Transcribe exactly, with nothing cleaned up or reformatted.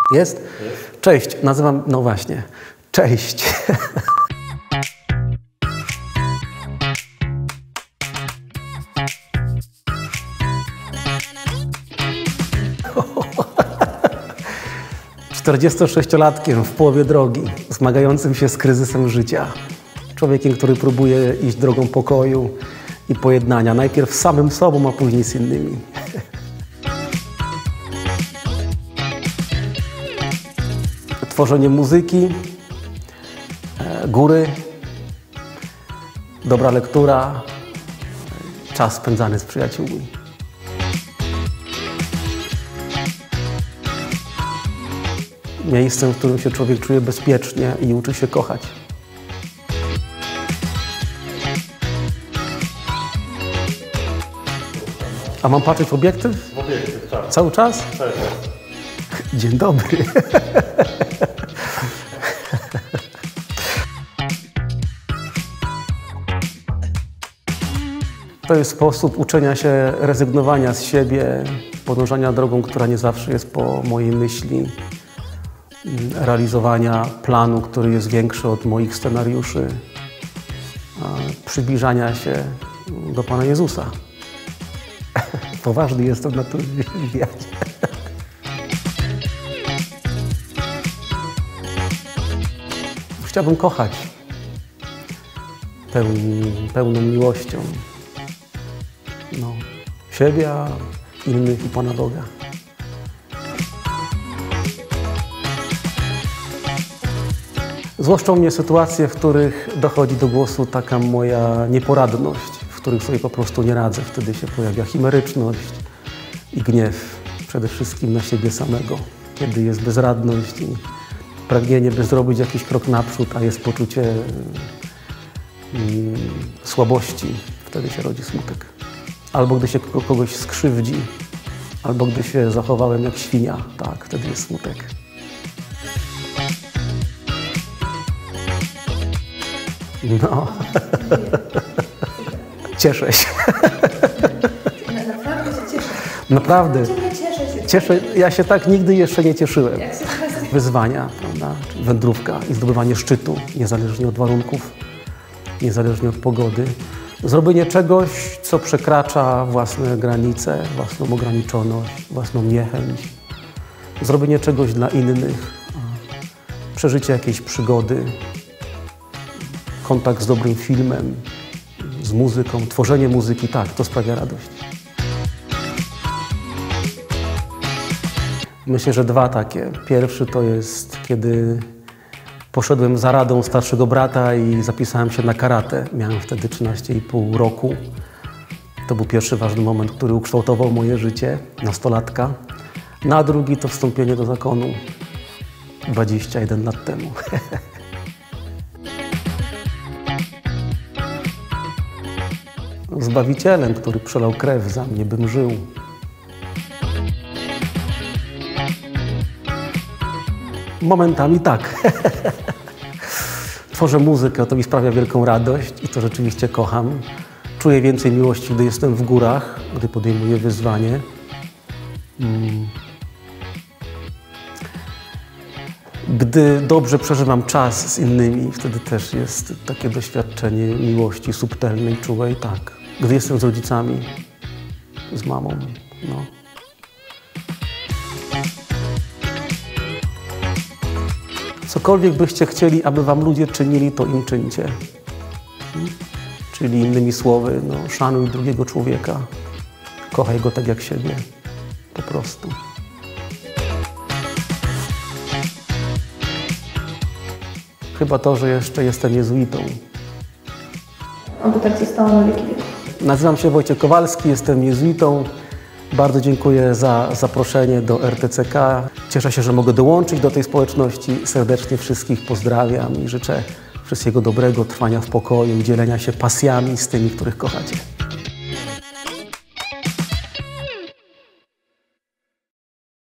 Jest? Jest. Cześć, nazywam, no właśnie, cześć. czterdziestosześciolatkiem w połowie drogi, zmagającym się z kryzysem życia. Człowiekiem, który próbuje iść drogą pokoju i pojednania. Najpierw z samym sobą, a później z innymi. Tworzenie muzyki, góry, dobra lektura, czas spędzany z przyjaciółmi. Miejscem, w którym się człowiek czuje bezpiecznie i uczy się kochać. A mam patrzeć w obiektyw? W obiektyw, tak. Cały czas? Cały czas. Dzień dobry. To jest sposób uczenia się rezygnowania z siebie, podążania drogą, która nie zawsze jest po mojej myśli, realizowania planu, który jest większy od moich scenariuszy, przybliżania się do Pana Jezusa. Poważny jestem na tym wywiadzie. Chciałbym kochać peł, pełną miłością no, siebie, a innych i Pana Boga. Złoszczą mnie sytuacje, w których dochodzi do głosu taka moja nieporadność, w których sobie po prostu nie radzę. Wtedy się pojawia chimeryczność i gniew, przede wszystkim na siebie samego. Kiedy jest bezradność i pragnienie, by zrobić jakiś krok naprzód, a jest poczucie mm, słabości, wtedy się rodzi smutek. Albo gdy się kogoś skrzywdzi, albo gdy się zachowałem jak świnia, tak, wtedy jest smutek. No, cieszę się. Naprawdę się cieszę. Naprawdę. Cieszę się. Cieszę, ja się tak nigdy jeszcze nie cieszyłem. Wyzwania, prawda? Wędrówka i zdobywanie szczytu, niezależnie od warunków, niezależnie od pogody. Zrobienie czegoś, co przekracza własne granice, własną ograniczoność, własną niechęć. Zrobienie czegoś dla innych, przeżycie jakiejś przygody, kontakt z dobrym filmem, z muzyką, tworzenie muzyki, tak, to sprawia radość. Myślę, że dwa takie. Pierwszy to jest, kiedy poszedłem za radą starszego brata i zapisałem się na karate. Miałem wtedy trzynaście i pół roku. To był pierwszy ważny moment, który ukształtował moje życie, nastolatka. No a drugi to wstąpienie do zakonu dwadzieścia jeden lat temu. Zbawicielem, który przelał krew za mnie, bym żył. Momentami tak. Tworzę muzykę, to mi sprawia wielką radość i to rzeczywiście kocham. Czuję więcej miłości, gdy jestem w górach, gdy podejmuję wyzwanie. Hmm. Gdy dobrze przeżywam czas z innymi, wtedy też jest takie doświadczenie miłości subtelnej, czułej, tak. Gdy jestem z rodzicami, z mamą, no. Cokolwiek byście chcieli, aby wam ludzie czynili, to im czyńcie. Hmm? Czyli innymi słowy, no, szanuj drugiego człowieka, kochaj go tak jak siebie, po prostu. Chyba to, że jeszcze jestem jezuitą. Oby tak zostało na wieki wieków. Nazywam się Wojciech Kowalski, jestem jezuitą. Bardzo dziękuję za zaproszenie do R T C K. Cieszę się, że mogę dołączyć do tej społeczności. Serdecznie wszystkich pozdrawiam i życzę wszystkiego dobrego, trwania w pokoju i dzielenia się pasjami z tymi, których kochacie.